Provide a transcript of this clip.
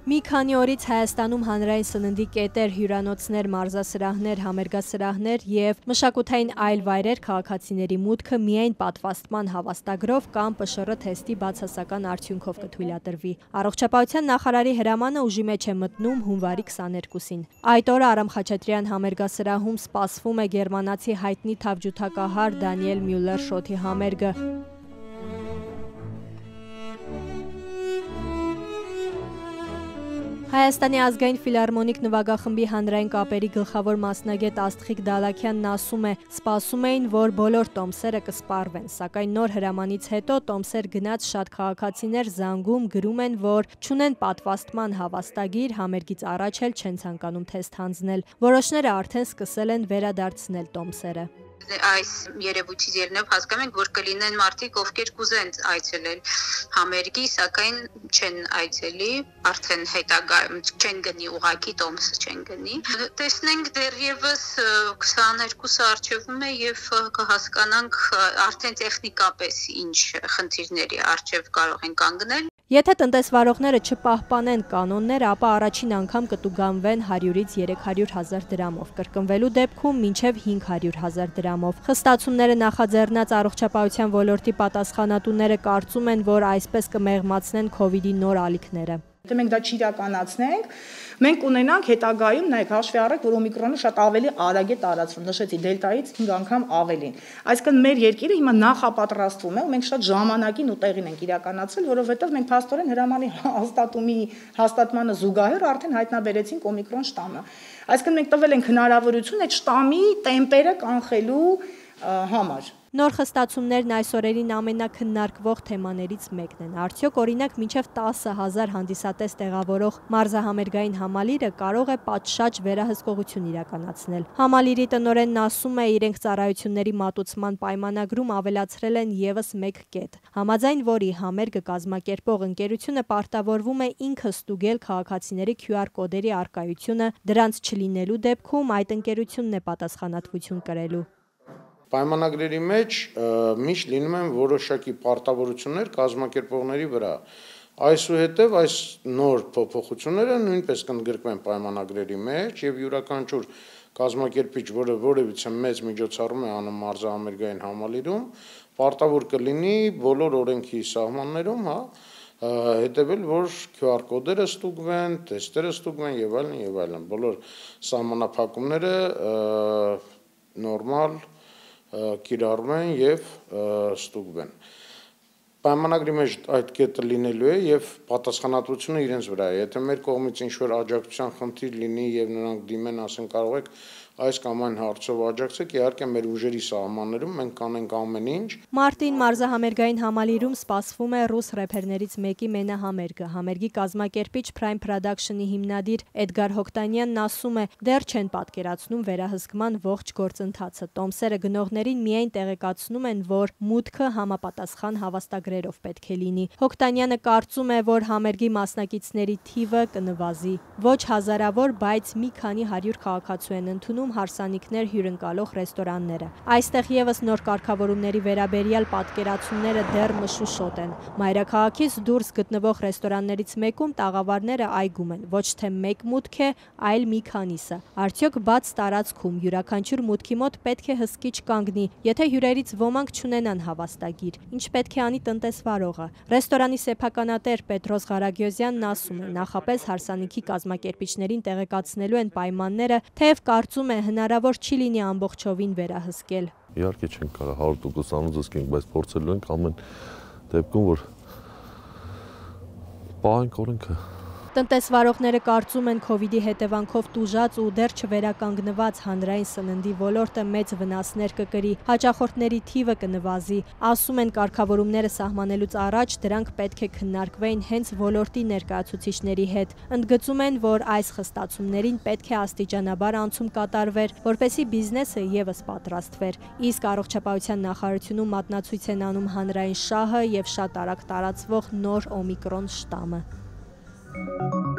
Մի քանի օրից Հայաստանում հանրային սննդի կետեր, հյուրանոցներ, մարզասրահներ, համերգասրահներ և մշակութային այլ վայրեր քաղաքացիների մուտքը միայն պատվաստման հավաստագրով կամ ՊՇՌ թեստի բացասական արդյունքով կթույլատրվի։ Առողջապահության նախարարի հրամանը ուժի մեջ է մտնում հունվարի 22-ին։ Այդ օրը Արամ Խաչատրյան համերգասրահում սպասվում է գերմանացի հայտնի թավջութակահար Դանիել Մյուլլեր շոթի համերգը։ Հայաստանի ազգային ֆիլհարմոնիկ նվագախմբի հանրային կապերի գլխավոր մասնագետ Աստղիկ Դալաքյանն ասում է, սպասում էին, որ բոլոր տոմսերը կսպառվեն, սակայն նոր հրամանից հետո տոմսեր գնած շատ քաղաքացիներ զանգում, գրում են, որ չունեն պատվաստման հավաստագիր, համերգից առաջ էլ չեն ցանկանում թեստ հանձնել։ Որոշները արդեն սկսել են վերադարձնել տոմսերը։ Այս երևույթից ելնելով հասկանում ենք, որ կլինեն մարդիկ, ովքեր կուզեն այցելել համերգի, սակայն չեն այցելի, արդեն հետագայում չեն գնի, ուղղակի տոմսը չեն գնի։ Տեսնենք դեռևս 22-ը առջևում է եւ կհասկանանք արդեն տեխնիկապես ինչ խնդիրների առջև կարող են կանգնել։ Եթե տնտեսվարողները չպահպանեն կանոնները, ապա առաջին անգամ կտուգանվեն 100-ից 300,000 դրամով, կրկնվելու դեպքում մինչև 500,000 դրամով։ Խստացումները նախաձեռնած առողջապահության ոլորտի պատասխանատուները կարծում են, որ այսպես կմեղմացնեն COVID-ի նոր ալիքները։ Եթե մենք դա չիրականացնենք, մենք ունենանք հետագայում, նայեք, հաշվի առեք, որ օմիկրոնը շատ ավելի արագ է տարածվում, նշեցի, դելտայից 5 անգամ ավելին։ Այսինքն մեր երկիրը հիմա նախապատրաստվում է, ու մենք շատ ժամանակին ու տեղին ենք իրականացել, որովհետև մենք փաստորեն հրամանի հաստատմանը զուգահեռ արդեն հայտնաբերեցինք օմիկրոն շտամը։ Այսինքն մենք տվել ենք հնարավորություն այդ շտամի տեմպերը կանխելու համար։ Նոր խստացումներն այս օրերին ամենաքննարկվող թեմաներից մեկն են։ Արդյոք օրինակ մինչև 10,000 հանդիսատես տեղավորող մարզահամերգային համալիրը կարող է պատշաճ վերահսկողություն իրականացնել։ Համալիրի տնօրենն ասում է, իրենք ծառայությունների մատուցման պայմանագրում ավելացրել են ևս մեկ կետ, համաձայն որի համերգը կազմակերպող ընկերությունը պարտավորվում է ինքը ստուգել քաղաքացիների QR կոդերի առկայությունը, դրանց չլինելու դեպքում այդ ընկերությունն է պատասխանատվություն կրելու։ Պայմանագրերի մեջ միշտ լինում են որոշակի պարտավորություններ կազմակերպողների վրա։ Այսուհետև այս նոր փոփոխությունները նույնպես կընդգրկվեն պայմանագրերի մեջ եւ յուրաքանչյուր կազմակերպիչ, որը որևիցե մեծ միջոցառում է անում մարզահամերգային համալիրում, պարտավոր կլինի բոլոր օրենքի սահմաններում, հետևել, որ QR կոդերը ստուգվեն, տեստերը ստուգվեն եւ այլն եւ այլն։ Բոլոր սահմանափակումները նորմալ կիրառում են եւ ստուգվեն։ Պայմանագրի մեջ այդ կետը լինելու է եւ պատասխանատվությունը իրենց վրա է։ Եթե մեր կողմից ինչ-որ աջակցության խնդիր լինի եւ նրանք դիմեն, ասեն կարող եք այս կամ այն հարցով աջակցեք, իհարկե մեր ուժերի սահմաններում մենք կանենք ամեն ինչ։ Մարտին մարզահամերգային համալիրում սպասվում է ռուս рэփերներից մեկի մենահամերգը։ Համերգի կազմակերպիչ Prime Production-ի հիմնադիր Էդգար Հոկտանյանն ասում է, դեռ չեն պատկերացնում վերահսկման ողջ գործընթացը։ Տոմսերը գնողներին միայն տեղեկացնում են, որ մուտքը համապատասխան հավաստագրերով պետք է լինի։ Հոկտանյանը կարծում է, որ համերգի մասնակիցների թիվը կնվազի։ Ոչ հազարավոր, բայց մի քանի 100 քաղաքացու են ընդունում հարսանիքներ հյուրընկալող ռեստորանները։ Այստեղ ևս նոր կարգավորումների վերաբերյալ պատկերացումները դեռ մշուշոտ են։ Մայրաքաղաքից դուրս գտնվող ռեստորաններից մեկում տաղավարները այգում են, ոչ թե մեկ մուտք է, այլ մի քանիսը։ Արդյոք բաց տարածքում յուրաքանչյուր մուտքի մոտ պետք է հսկիչ կանգնի, եթե հյուրերից ոմանք չունենան հավաստագիր, ինչ պետք է անի տնտեսվարողը։ Ռեստորանի սեփականատեր Պետրոս Ղարագյոզյանն ասում է, նախապես հարսանիքի կազմակերպիչներին տեղեկացնելու են պայմանները, թեև կարծում է հնարավոր չի լինի ամբողջովին վերահսկել։ Իհարկե չենք կարող 100% անձնազսկենք, բայց փորձելու ենք ամեն դեպքում, որ պահենք օրենքը։ Տնտեսվարողները կարծում են COVID-ի հետևանքով տուժած ու դեռ չվերականգնված հանրային սննդի ոլորտը մեծ վնասներ կկրի, հաճախորդների թիվը կնվազի։ Ասում են կարգավորումները սահմանելուց առաջ դրանք պետք է քննարկվեին հենց ոլորտի ներկայացուցիչների հետ։ Ընդգծում են, որ այս խստացումներին պետք է աստիճանաբար անցում կատարվեր, որպեսզի բիզնեսը ևս պատրաստվեր։ Իսկ առողջապահության նախարարությունում մատնացույց են անում հանրային շահը եւ շատ արագ տարածվող նոր օմիկրոն շտամը։